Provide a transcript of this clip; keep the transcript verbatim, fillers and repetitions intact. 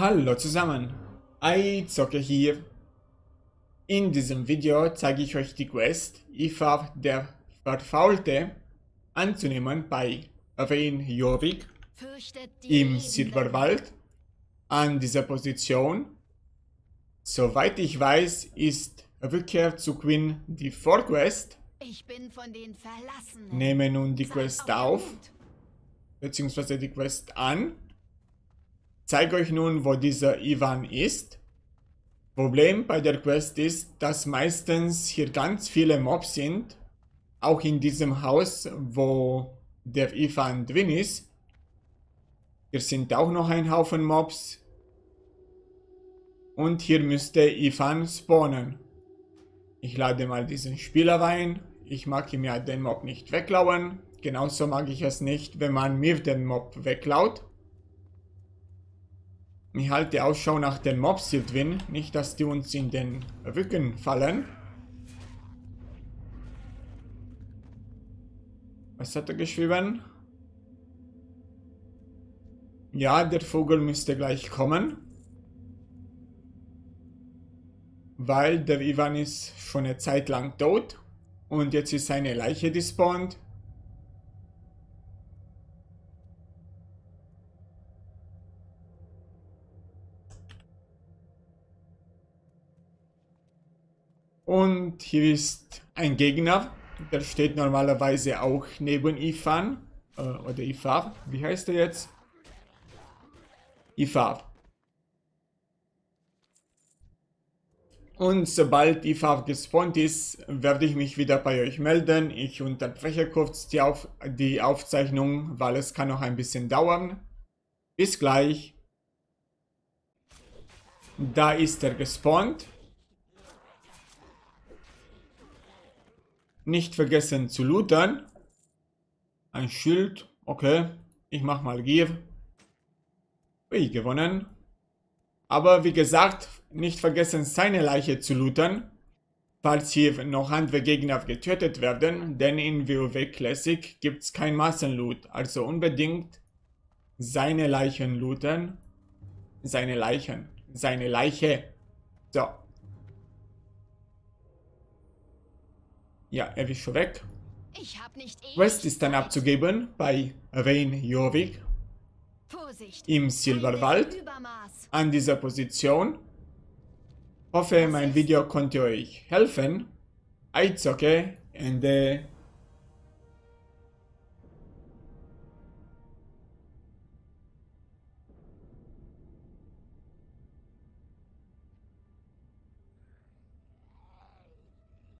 Hallo zusammen, Eizocke hier. In diesem Video zeige ich euch die Quest Ivar der Verfaulte anzunehmen bei Rein Jorvik im Silberwald an dieser Position. Soweit ich weiß, ist Rückkehr zu Quinn die Vorquest. Ich bin von den Verlassenen. Nehme nun die Quest auf, beziehungsweise die Quest an. Zeige euch nun, wo dieser Ivan ist. Problem bei der Quest ist, dass meistens hier ganz viele Mobs sind. Auch in diesem Haus, wo der Ivan drin ist. Hier sind auch noch ein Haufen Mobs. Und hier müsste Ivan spawnen. Ich lade mal diesen Spieler rein. Ich mag ihm ja den Mob nicht wegklauen. Genauso mag ich es nicht, wenn man mir den Mob wegklaut. Ich halte Ausschau nach den Mobs hier drin. Nicht, dass die uns in den Rücken fallen. Was hat er geschrieben? Ja, der Vogel müsste gleich kommen. Weil der Ivan ist schon eine Zeit lang tot. Und jetzt ist seine Leiche despawned. Und hier ist ein Gegner. Der steht normalerweise auch neben Ivan. Äh, oder Ivar. Wie heißt er jetzt? Ivar. Und sobald Ivar gespawnt ist, werde ich mich wieder bei euch melden. Ich unterbreche kurz die, Auf die Aufzeichnung, weil es kann noch ein bisschen dauern. Bis gleich. Da ist er gespawnt. Nicht vergessen zu looten. Ein Schild. Okay. Ich mach mal Gier. Ui, gewonnen. Aber wie gesagt, nicht vergessen seine Leiche zu looten. Falls hier noch andere Gegner getötet werden. Denn in WoW Classic gibt es kein Massenloot. Also unbedingt seine Leichen looten. Seine Leichen. Seine Leiche. So. Ja, er ist schon weg. Ich hab nicht Quest ist dann abzugeben bei Rein Jorvik im Silberwald an dieser Position. Hoffe, mein Video konnte euch helfen. Eizocke, Ende.